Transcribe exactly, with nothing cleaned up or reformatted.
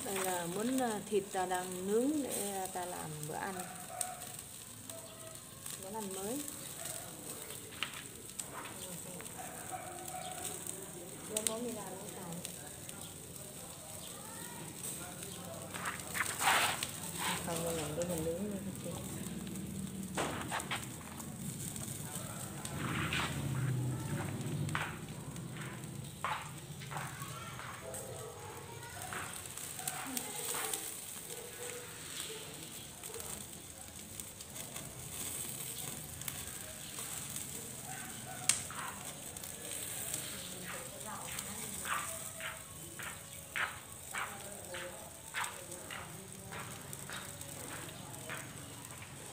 Đây là muốn thịt ta đang nướng để ta làm bữa ăn, món ăn mới. Món gì làm